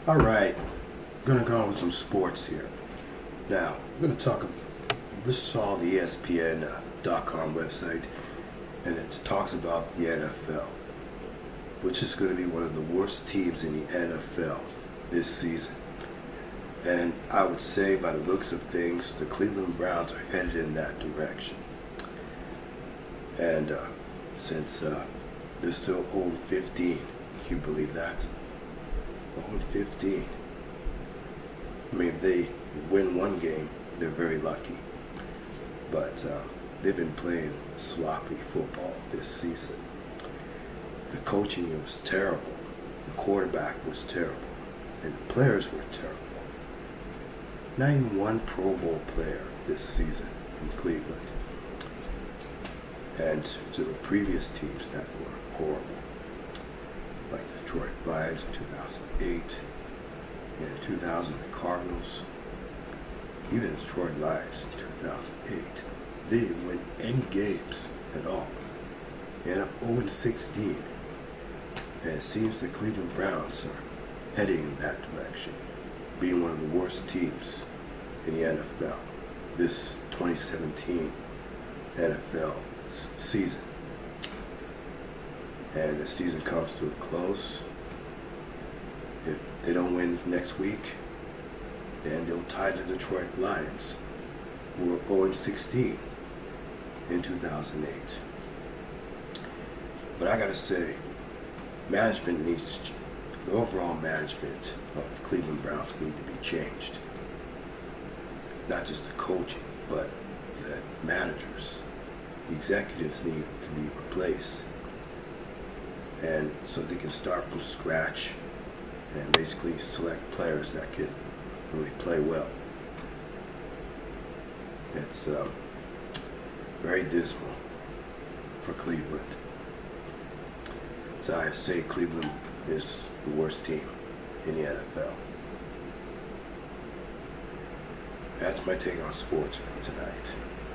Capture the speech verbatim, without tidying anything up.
Alright, gonna go on with some sports here. Now, I'm gonna talk, this is all the E S P N dot com website, and it talks about the N F L, which is gonna be one of the worst teams in the N F L this season. And I would say, by the looks of things, the Cleveland Browns are headed in that direction. And uh, since uh, they're still oh and fifteen, can you believe that? oh and fifteen. I mean, if they win one game, they're very lucky. But uh, they've been playing sloppy football this season. The coaching was terrible. The quarterback was terrible. And the players were terrible. Not even one Pro Bowl player this season in Cleveland. And to the previous teams that were horrible, like the Detroit Lions in two thousand eight, and two thousand the Cardinals, even the Detroit Lions in two thousand eight, they didn't win any games at all. They ended up oh and sixteen, and it seems the Cleveland Browns are heading in that direction, being one of the worst teams in the N F L this twenty seventeen N F L season. And the season comes to a close. If they don't win next week, then they'll tie the Detroit Lions, who were oh and sixteen in two thousand eight. But I gotta say, management needs, the overall management of the Cleveland Browns need to be changed. Not just the coaching, but the managers, the executives need to be replaced. And so they can start from scratch and basically select players that can really play well. It's um, very dismal for Cleveland. So I say Cleveland is the worst team in the N F L. That's my take on sports for tonight.